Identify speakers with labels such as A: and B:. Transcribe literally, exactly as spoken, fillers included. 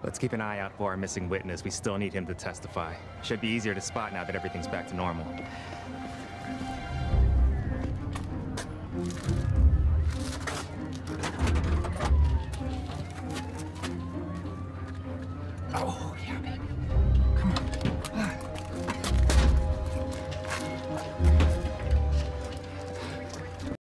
A: Let's keep an eye out for our missing witness. We still need him to testify. Should be easier to spot now that everything's back to normal.
B: Oh, yeah, baby.